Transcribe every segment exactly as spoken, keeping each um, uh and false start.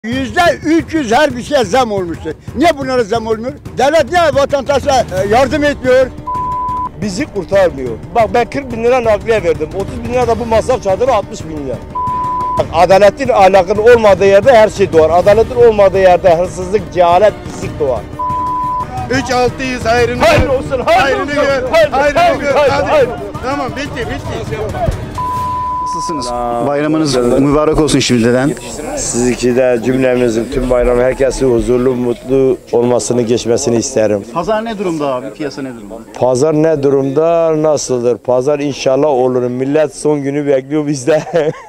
Yüzde üç yüz her bir şeye zam olmuştur. Niye bunlara zam olmuyor? Devlet niye vatandaşa yardım etmiyor? Bizi kurtarmıyor. Bak ben kırk bin lira nakliye verdim. otuz bin lira da bu masraf çadırı altmış bin lira. Bak, adaletin ahlakın olmadığı yerde her şey doğar. Adaletin olmadığı yerde hırsızlık, cehalet, pislik doğar. üç altı yüz hayrını Hayır gör. olsun, hayır Hayrını olsun. gör. Hayır, Hayrını hayır, gör. hayır, Hadi. hayır. Tamam bitti bitti. Nasılsınız? Bayramınız mübarek olsun şimdiden. Sizinki de cümlemizin tüm bayram herkesi huzurlu, mutlu olmasını, geçmesini isterim. Pazar ne durumda abi? Piyasa ne durumda? Pazar ne durumda, nasıldır? Pazar inşallah olur. Millet son günü bekliyor bizde.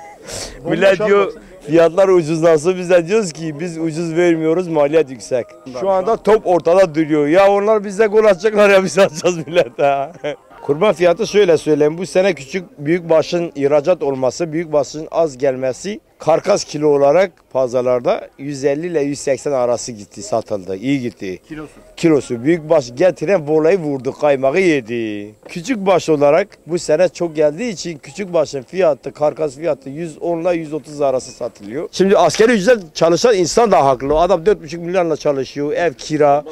Millet diyor fiyatlar ucuzlansın. Biz de diyoruz ki biz ucuz vermiyoruz, maliyet yüksek. Şu anda top ortada duruyor. Ya onlar bize gol atacaklar ya biz atacağız millete. Kurban fiyatı şöyle söyleyeyim. Bu sene küçük büyükbaşın ihracat olması, büyükbaşın az gelmesi karkas kilo olarak pazarlarda yüz elli ile yüz seksen arası gitti, satıldı. İyi gitti. Kilosu. Kilosu. Büyükbaş getiren volayı vurdu, kaymağı yedi. Küçükbaş olarak bu sene çok geldiği için küçükbaşın fiyatı, karkas fiyatı yüz on ile yüz otuz arası satılıyor. Şimdi askeri ücret çalışan insan da haklı. Adam dört buçuk milyonla çalışıyor. Ev kira.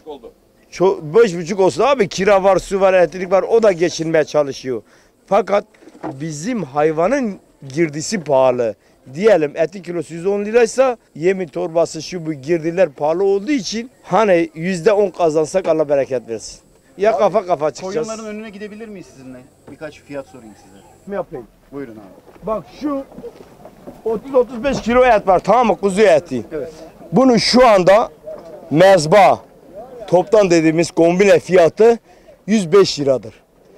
Çok, beş buçuk olsun abi, kira var, su var, elektrik var, o da geçinmeye çalışıyor. Fakat bizim hayvanın girdisi pahalı. Diyelim eti kilosu yüz on liraysa yemin torbası şu bu girdiler pahalı olduğu için hani yüzde on kazansak Allah bereket versin. Ya abi, kafa kafa çıkacağız. Koyunların önüne gidebilir miyiz sizinle? Birkaç fiyat sorayım size. Ne yapayım? Buyurun abi. Bak şu otuz otuz beş kilo et var, tamam mı, kuzu eti. Evet. Bunun şu anda mezba toptan dediğimiz kombine fiyatı yüz beş liradır.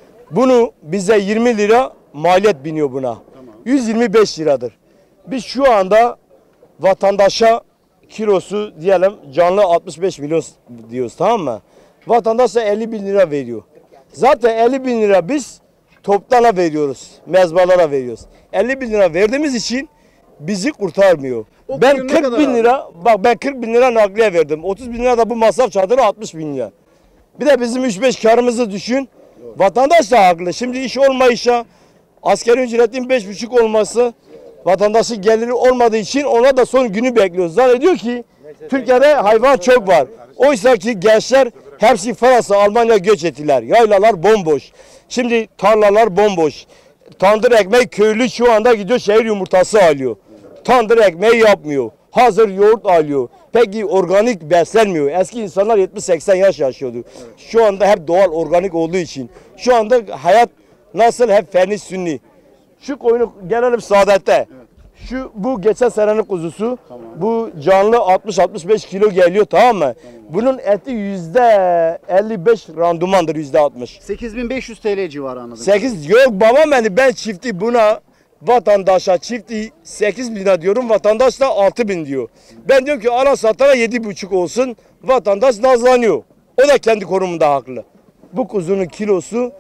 Bunu bize yirmi lira maliyet biniyor buna. Tamam. yüz yirmi beş liradır. Biz şu anda vatandaşa kilosu diyelim canlı altmış beş milyon diyoruz, tamam mı? Vatandaş da elli bin lira veriyor. Zaten elli bin lira biz toptana veriyoruz, mezbalara veriyoruz. elli bin lira verdiğimiz için bizi kurtarmıyor. O Ben kırk kırk bin lira, bak ben kırk bin lira nakliye verdim. otuz bin lira da bu masraf çadırı altmış bin lira. Bir de bizim üç beş karımızı düşün. Vatandaş da haklı. Şimdi iş olmayışa, asgari ücretin beş buçuk olması, vatandaşın geliri olmadığı için ona da son günü bekliyoruz. Zannediyor ki Türkiye'de hayvan çok var. Oysa ki gençler hepsi Fransa, Almanya göç ettiler. Yaylalar bomboş. Şimdi tarlalar bomboş. Tandır ekmek köylü şu anda gidiyor şehir yumurtası alıyor. Tandır ekmeği yapmıyor. Hazır yoğurt alıyor. Peki organik beslenmiyor. Eski insanlar yetmiş seksen yaş yaşıyordu. Evet. Şu anda hep doğal organik olduğu için. Şu anda hayat nasıl hep feni sünni. Şu koyunu gelelim Saadet'te. Evet. Şu bu geçen senenin kuzusu. Tamam. Bu canlı altmış altmış beş kilo geliyor, tamam mı? Tamam. Bunun eti yüzde elli beş randumandır, yüzde altmış. sekiz bin beş yüz T L civarı anladım. sekiz yok babam, beni ben çifti buna vatandaşa çifti sekiz bin lira diyorum, vatandaş da altı bin diyor. Ben diyorum ki alan satana yedi buçuk olsun, vatandaş nazlanıyor. O da kendi konumunda haklı. Bu kuzunun kilosu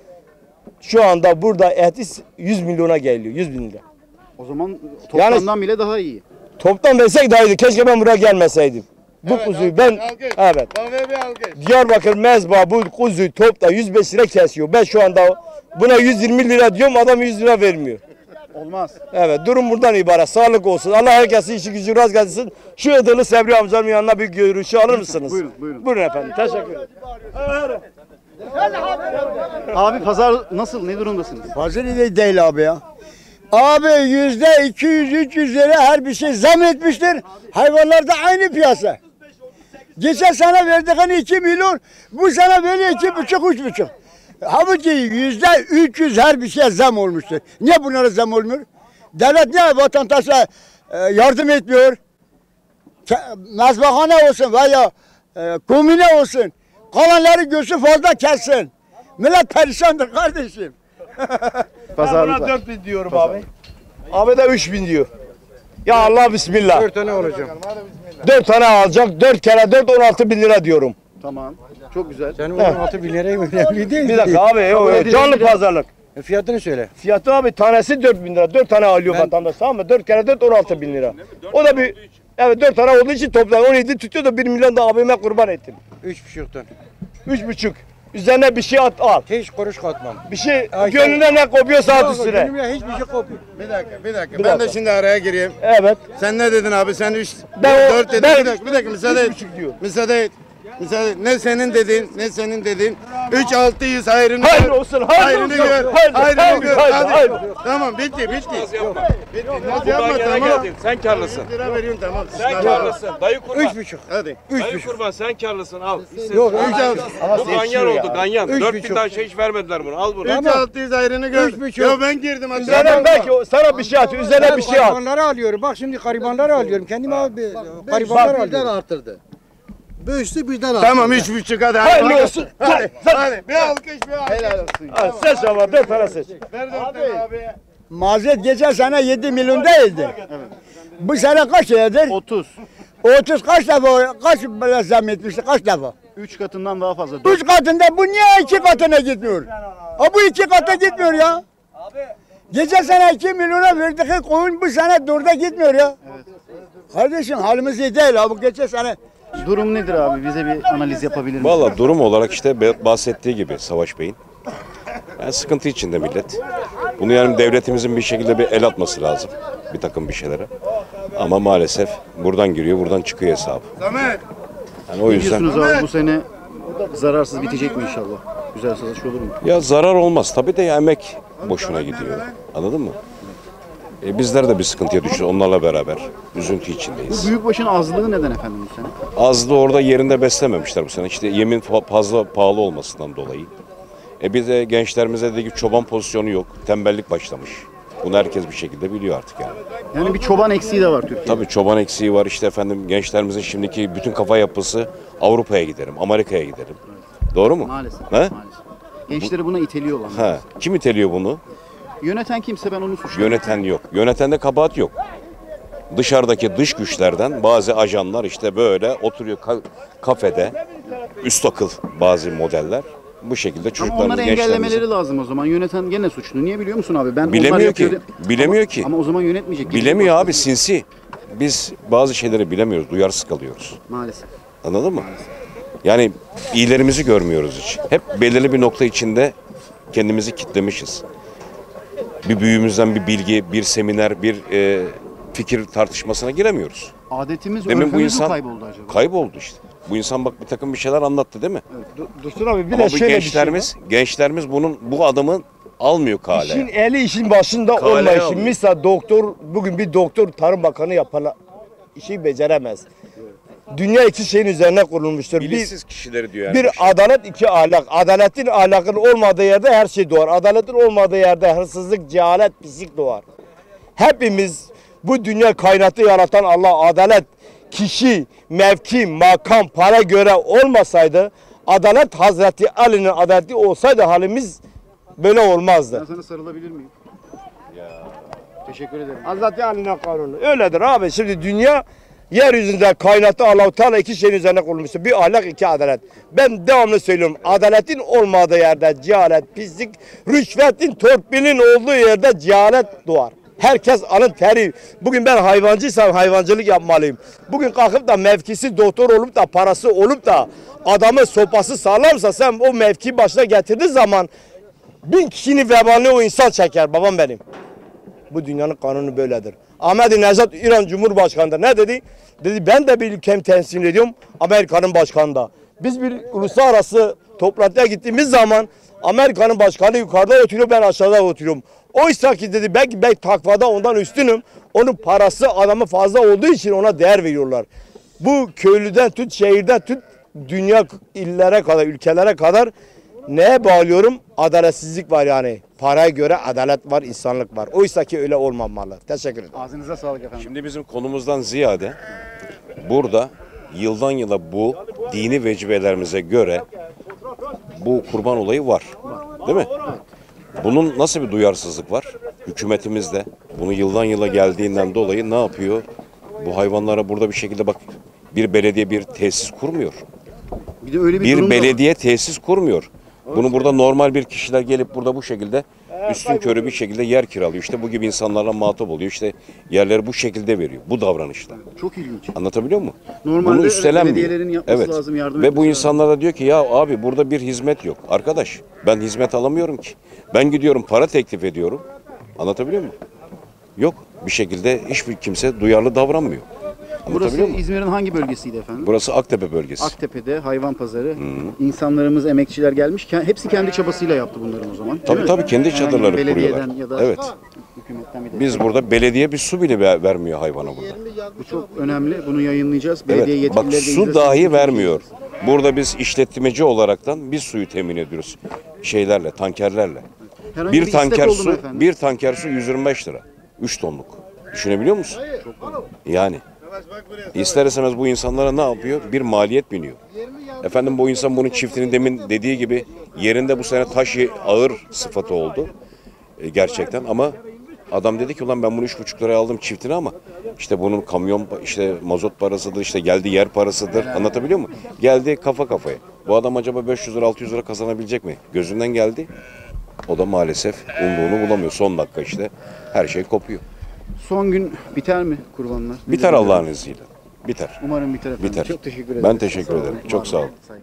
şu anda burada eti yüz milyona geliyor, yüz bin lira. O zaman toplamdan yani, bile daha iyi. Toptan versek daha iyiydi. Keşke ben buraya gelmeseydim. Bu evet, kuzuyu ben alkış. Evet. Diyarbakır mezba bu kuzuyu topta yüz beş lira kesiyor. Ben şu anda buna yüz yirmi lira diyorum, adam yüz lira vermiyor. Olmaz. Evet, durum buradan ibaret. Sağlık olsun. Allah herkesin işi gücü rast gelsin. Şu Iğdırlı Sebri amcanın yanına bir görüşü alır mısınız? Buyurun, buyurun. Buyurun efendim. Teşekkür ederim. Abi pazar nasıl? Ne durumdasınız? Pazar iyi değil abi ya. Abi yüzde iki yüz üç yüz lira her bir şey zam etmiştir. Hayvanlarda aynı piyasa. Geçen sene verdiğin iki milyon, bu sene böyle iki buçuk üç buçuk. Halbuki yüzde üç yüz her bir şeye zam olmuştur. Niye bunlara zam olmuyor? Devlet niye vatandaşa e, yardım etmiyor? Mezbahane olsun veya e, komine olsun. Kalanları göğsü fazla kessin. Millet perişandır kardeşim. Pazarlık ben buna dört bin diyorum abi. Abi de üç bin diyor. Ya Allah bismillah. dört tane olacak. dört tane alacak. dört kere dört on altı bin lira diyorum. Tamam. Çok güzel. Senin on altı bin liraya önemli değil. Bir dakika abi. O, canlı pazarlık. E fiyatını söyle. Fiyatı abi tanesi dört bin lira. dört tane alıyor ben, vatandaş, tamam mı? dört kere dört on altı bin lira. O da bir, evet dört tane olduğu için toplam on yedi tutuyor da bir milyon da abime kurban ettim. üç buçuktan. üç buçuk. üzerine bir şey at al. Hiç kuruş katmam. Bir şey Ay, gönlüne ne kopuyorsa at Yok, üstüne. Gönlümle hiçbir şey kopuyor. Bir dakika, bir dakika. Bir ben de dakika. şimdi araya gireyim. Evet. Sen ne dedin abi? Sen üç, Ben o- dört dedin. ben bir dakika, bir dakika müsaade üç et. buçuk diyor. Müsaade et. Müsaade et. Ne senin dediğin, ne senin dediğin. Üç altı yüz hayrını Hayırlı gör. olsun, hayırlı Hayrını olsun. gör. Hayırlı, Hayrını hayırlı, gör. hayırlı, Hadi. hayırlı. Tamam, bitti, bitti. Bitti. Naz Buradan yapma gene tamam. geldin. Sen karlısın. yüz lira veriyorum tamam. Sen karlısın. Dayı kurban. Üç buçuk. Hadi. Dayı kurban sen karlısın al. Yok Üç altı. Bu ganyan oldu ganyan. Üç Dört bin buçuk. daha şey hiç vermediler bunu. Al bunu. Üç altı yüz hayrını gör. Üç buçuk. Ya ben girdim. hatta. Üzerine belki o- sana bir şey at. Üzerine bir şey at. Garibanları alıyorum. Bak şimdi garibanları alıyorum. Kendime abi garibanları alıyorum. arttırdı. Beşli birden arttırdı. Tamam üç buçuk hadi. Hayırlı olsun. Hadi. Hadi. Bir alkış bir alkış. Helal olsun. Ha, seç ama dört tane seç. Ver dört tane abi. Mazet geçen sene yedi milyon değildi. Bu sene kaç liradır? otuz. otuz kaç defa, kaç böyle zam etmişti, kaç defa? üç katından daha fazla. Üç katında, bu niye iki katına gitmiyor? Ha bu iki kata gitmiyor ya. Geçen sene iki milyona verdik koyun, bu sene dörde gitmiyor ya. Kardeşim halimiz iyi değil ha, bu geçen sene. Durum nedir abi? Bize bir analiz yapabilir misin? Valla durum olarak işte be- bahsettiği gibi Savaş Bey'in. Yani sıkıntı içinde millet. Bunu yani devletimizin bir şekilde bir el atması lazım. Bir takım bir şeylere. Ama maalesef buradan giriyor, buradan çıkıyor hesabı. Samet. Yani o Ne yüzden diyorsunuz abi bu sene zararsız bitecek mi inşallah? Güzel satış olur mu? ya zarar olmaz. Tabii de ya emek boşuna gidiyor. Anladın mı? E bizler de bir sıkıntıya düştü onlarla beraber. Üzüntü Bu içindeyiz. büyükbaşın azlığı neden efendim bu sene? Az da orada yerinde beslememişler bu sene. İşte yemin fa- fazla pahalı olmasından dolayı. E bir de gençlerimize de çoban pozisyonu yok. Tembellik başlamış. Bunu herkes bir şekilde biliyor artık yani. Yani bir çoban eksiği de var Türkiye'de. Tabii çoban eksiği var işte efendim gençlerimizin şimdiki bütün kafa yapısı Avrupa'ya giderim, Amerika'ya giderim. Doğru mu? Maalesef. He? Maalesef. Gençleri buna iteliyorlar. Ha. Kim iteliyor bunu? Yöneten kimse ben onu suçluyorum. Yöneten yok. Yönetende kabahat yok. Dışarıdaki dış güçlerden bazı ajanlar işte böyle oturuyor ka- kafede üst akıl bazı modeller. Bu şekilde Ama çocuklarımız, onları gençlerimizi engellemeleri lazım o zaman. Yöneten gene suçlu. Niye biliyor musun abi? Ben onlar bilemiyor ki. yapıyor de- Bilemiyor ama, ki. Ama o zaman yönetmeyecek. Bilemiyor abi, sinsi. Biz bazı şeyleri bilemiyoruz, duyarsız kalıyoruz. Maalesef. Anladın mı? Yani iyilerimizi görmüyoruz hiç. Hep belirli bir nokta içinde kendimizi kitlemişiz. Bir büyüğümüzden bir bilgi, bir seminer, bir e, fikir tartışmasına giremiyoruz. Adetimiz, Demin bu örfümüz mü insan kayboldu acaba? kayboldu işte. Bu insan bak bir takım bir şeyler anlattı değil mi? Dursun abi bir Ama de bu şöyle gençlerimiz, gençlerimiz bunun bu adamın almıyor bir şey. İşin kale. eli işin başında Kaleye olmayışı. alıyor. Misal doktor, bugün bir doktor Tarım Bakanı yapana işi beceremez. Dünya iki şeyin üzerine kurulmuştur. Bir, Bilinçsiz kişileri diyor yani. bir adalet, iki ahlak. Adaletin ahlakın olmadığı yerde her şey doğar. Adaletin olmadığı yerde hırsızlık, cehalet, pislik doğar. Hepimiz bu dünya kainatı yaratan Allah adalet, kişi, mevki, makam, para göre olmasaydı, adalet Hazreti Ali'nin adaleti olsaydı halimiz böyle olmazdı. Ben sana sarılabilir miyim? Teşekkür ederim. Hazreti Ali'nin kanunu. Öyledir abi. Şimdi dünya yeryüzünde kainatı Allah-u Teala iki şeyin üzerine kurulmuştur. Bir ahlak, iki adalet. Ben devamlı söylüyorum. Adaletin olmadığı yerde cehalet, pislik, rüşvetin, torpilin olduğu yerde cehalet doğar. Herkes alın teri. Bugün ben hayvancıysam hayvancılık yapmalıyım. Bugün kalkıp da mevkisi doktor olup da parası olup da adamın sopası sağlamsa sen o mevki başına getirdiği zaman bin kişinin vebalini o insan çeker babam benim. Bu dünyanın kanunu böyledir. Ahmadinejad İran Cumhurbaşkanı'dır. Ne dedi? Dedi ben de bir ülkemi temsil ediyorum Amerika'nın başkanı da. Biz bir uluslararası toplantıya gittiğimiz zaman Amerika'nın başkanı yukarıda oturuyor, ben aşağıda oturuyorum. Oysa ki dedi belki belki takvada ondan üstünüm. Onun parası adamı fazla olduğu için ona değer veriyorlar. Bu köylüden tut, şehirden tut, dünya illere kadar, ülkelere kadar neye bağlıyorum? Adaletsizlik var yani. Paraya göre adalet var, insanlık var. Oysa ki öyle olmamalı. Teşekkür ederim. Ağzınıza sağlık efendim. Şimdi bizim konumuzdan ziyade burada yıldan yıla bu dini vecibelerimize göre bu kurban olayı var. Değil mi? Bunun nasıl bir duyarsızlık var? Hükümetimizde bunu yıldan yıla geldiğinden dolayı ne yapıyor? Bu hayvanlara burada bir şekilde bak bir belediye bir tesis kurmuyor. Bir de öyle bir, Bir durum da var. belediye tesis kurmuyor. Bunu burada normal bir kişiler gelip burada bu şekilde üstün körü bir şekilde yer kiralıyor. İşte bu gibi insanlarla muhatap oluyor. İşte yerleri bu şekilde veriyor. Bu davranışla. Çok ilginç. Anlatabiliyor muyum? Normalde Bunu üstlenmiyor. belediyelerin yapması Evet. lazım, yardım Ve bu etmesi insanlar da diyor ki ya abi burada bir hizmet yok. Arkadaş ben hizmet alamıyorum ki. Ben gidiyorum para teklif ediyorum. Anlatabiliyor muyum? Yok. Bir şekilde hiçbir kimse duyarlı davranmıyor. Burası Anlatabiliyor muyum? İzmir'in hangi bölgesiydi efendim? Burası Aktepe bölgesi. Aktepe'de hayvan pazarı. İnsanlarımız, emekçiler gelmiş. Ke- Hepsi kendi çabasıyla yaptı bunların o zaman. değil Tabii mi? tabii kendi Herhangi bir çadırları belediyeden kuruyorlar. Ya da Evet. hükümetten bir destek. Biz burada belediye bir su bile ver- vermiyor hayvana burada. Bu çok önemli. Bunu yayınlayacağız. Belediye Evet. yetkilileri Bak de su izlesin. dahi vermiyor. Burada biz işletmeci olaraktan biz suyu temin ediyoruz. Şeylerle, tankerlerle. Herhangi Bir bir istek tanker oldu mu su, efendim? bir tanker su yüz yirmi beş lira. üç tonluk. Düşünebiliyor musun? Yani. İster istemez bu insanlara ne yapıyor? Bir maliyet biniyor. Efendim bu insan bunun çiftini demin dediği gibi yerinde bu sene taş ağır sıfatı oldu. E, gerçekten ama adam dedi ki ulan ben bunu üç buçuk liraya aldım çiftini ama işte bunun kamyon işte mazot parasıdır işte geldi yer parasıdır anlatabiliyor muyum? Geldi kafa kafaya. Bu adam acaba beş yüz lira altı yüz lira kazanabilecek mi? Gözünden geldi. O da maalesef umduğunu bulamıyor. Son dakika işte her şey kopuyor. Son gün biter mi kurbanlar? Biter Allah'ın izniyle. Biter. Umarım biter efendim. Biter. Çok teşekkür ederim. Ben teşekkür Sağ olun. ederim. Çok sağ olun. Saygılar.